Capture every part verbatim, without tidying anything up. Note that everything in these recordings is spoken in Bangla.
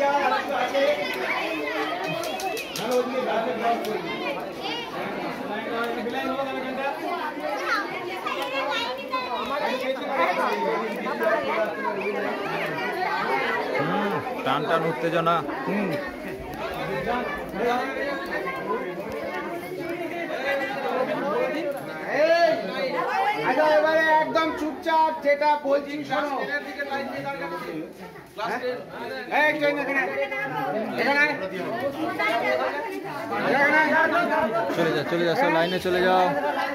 টান টান উত্তেজনা। হুম আচ্ছা এবারে একদম চুপচাপ যেটা বলছি শোনো। চলে যাও চলে যাও সব লাইনে চলে যাও।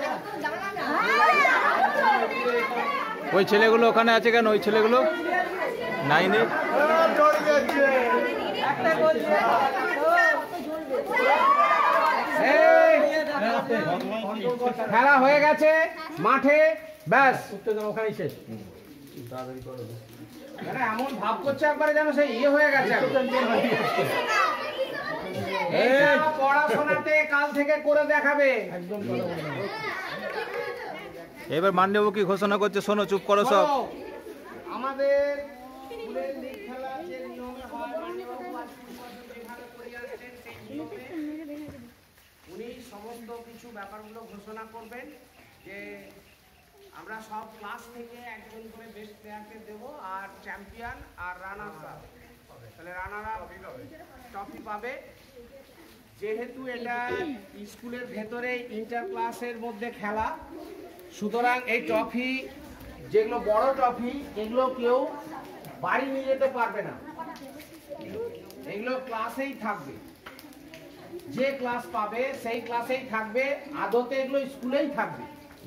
ওই ছেলেগুলো ওখানে আছে কেন? ওই ছেলেগুলো নাইনে খেলা হয়ে গেছে মাঠে, ব্যাস ওখানেই শেষ। এমন ভাব করছে একবারে যেন সেই ইয়ে হয়ে গেছে। পড়াশোনাতে কাল থেকে করে দেখাবে একদম। এবার মাননীয় কি ঘোষণা করছে শোনো, চুপ করো সব। আমাদের স্কুলের লীগ খেলা যে নিয়মে হয়, উনি সমস্ত কিছু ব্যাপারগুলো ঘোষণা করবেন যে আমরা সব ক্লাস থেকে একজন করে বেস্ট প্লেয়ারকে দেব, আর চ্যাম্পিয়ন আর রানাররা, তাহলে রানাররা ট্রফি পাবে। যেহেতু এটা স্কুলের ভেতরে ইন্টার ক্লাসের মধ্যে খেলা, সুতরাং এই ট্রফি যেগুলো বড় ট্রফি এগুলো কেউ বাড়ি নিয়ে যেতে পারবে না, এগুলো ক্লাসেই থাকবে। যে ক্লাস পাবে সেই ক্লাসেই থাকবে, আদতে এগুলো স্কুলেই থাকবে।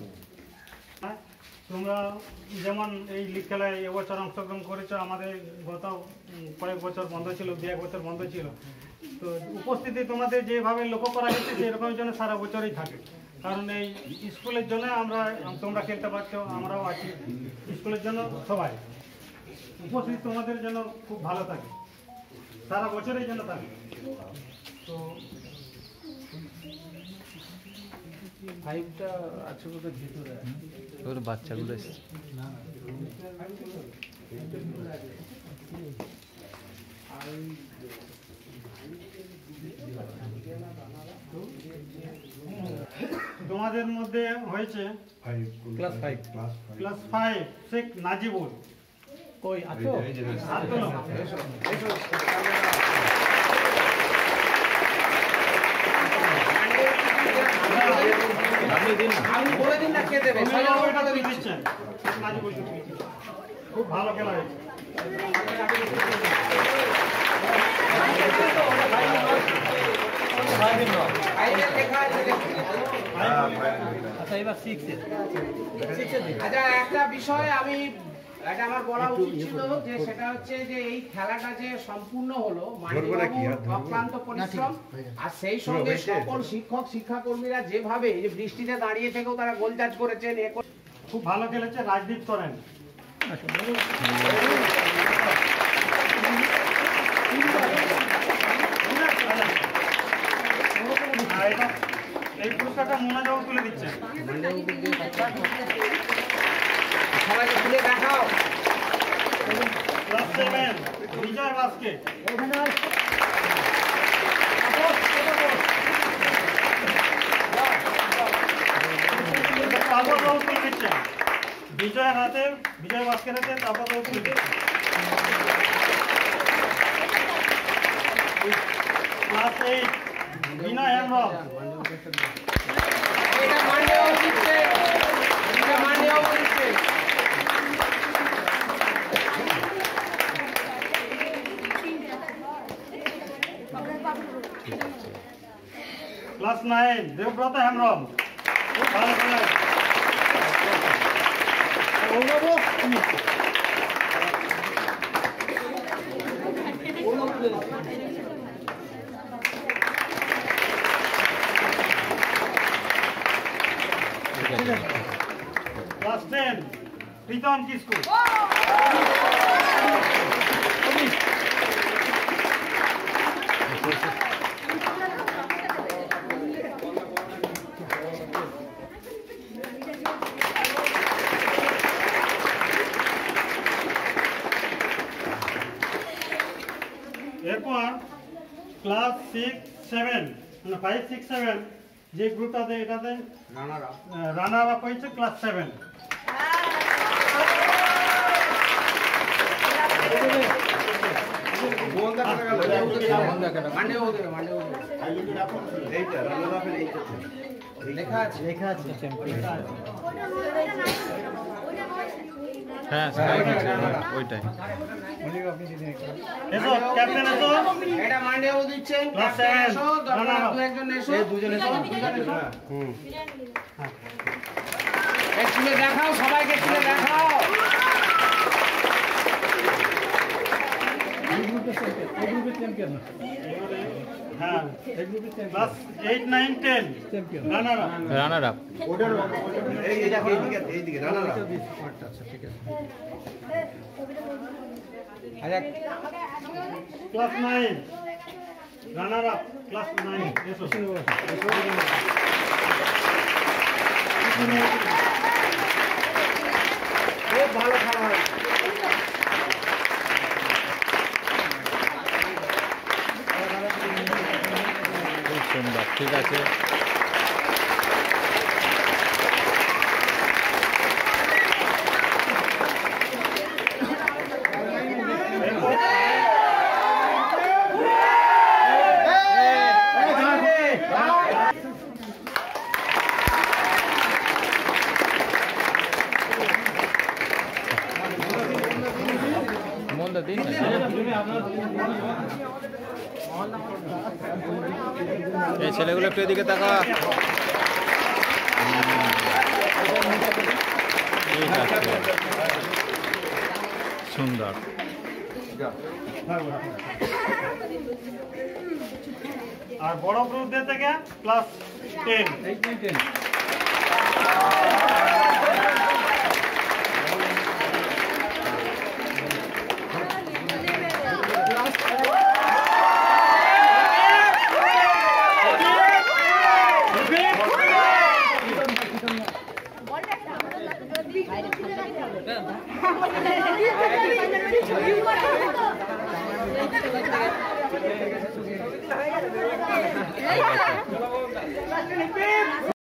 তোমরা যেমন এই লিগ খেলায় এবছর অংশগ্রহণ করেছো, আমাদের গত কয়েক বছর বন্ধ ছিল, দু এক বছর বন্ধ ছিল, তো উপস্থিতি তোমাদের যেভাবে লক্ষ্য করা গেছে সেরকম জন্য সারা বছরই থাকে। কারণ এই স্কুলের জন্য আমরা তোমরা খেলতে পারছো, আমরাও আছি স্কুলের জন্য, সবাই উপস্থিতি তোমাদের জন্য খুব ভালো থাকে, সারা বছরের জন্য থাকে। তো ফাইভটা আছে বোধহয় ভিতরে, ওর বাচ্চাগুলো তোমাদের মধ্যে হয়েছে class five class five Sheikh Najibul. কই আছো? আমি বলে দিন না কে দেবে, খুব ভালো খেলা হয়েছে। আচ্ছা একটা বিষয় আমি এটা আমার বলা উচিত ছিল, যে সেটা হচ্ছে যে এই খেলাটা যে সম্পূর্ণ হলো অক্লান্ত পরিশ্রম, আর সেই সঙ্গে সকল শিক্ষক শিক্ষাকর্মীরা যেভাবে এই যে বৃষ্টিতে দাঁড়িয়ে থেকেও তারা গোল চার্জ করেছেন, খুব ভালো খেলেছে রাজদীপ করেন। এই পুরস্কারটা মোনাজাও তুলে দিচ্ছে, সবাইকে তুলে দেখাও। ক্লাস সেভেন বিজয় বাসকে তারপর তুলে দিচ্ছে, বিজয়ের হাতে বিজয় বাসকের হাতে তারপর তুলে দিচ্ছে। ক্লাস এইট বিনয় হেমব্রম, এটা মাননীয় অতিথি, এটা মাননীয় অতিথি। ক্লাস নাইন দেবব্রত হেমব্রম, খুব ভালো খেলা। ক্লাস টেন প্রীতম কিসকু, এরপর ক্লাস সিক্স সেভেন মানে ফাইভ সিক্স সেভেন যে গ্রুপটাতে এটাতে রানার আপ হয়েছে ক্লাস সেভেন। হ্যাঁ ওইটাই। এসো ক্যাপ্টেন এসো। এটা মান্ডেও দিচ্ছেন। ক্লাস সেভেন এসো, দরকার দু একজন এসো। দুজন এসো। হুম এই তুলে দেখাও, সবাইকে তুলে দেখাও। হ্যাঁ class eight nine ten runner up. Runner up. Class nine runner up class nine এসো। খুব ভালো খেলা হয়। খুব সুন্দর, ঠিক আছে। দিন এই ছেলেগুলো একটু এদিকে তাকা। ঠিক আছে, সুন্দর। আর বড় গ্রুপদের থেকে class ten eight nine ten Hey!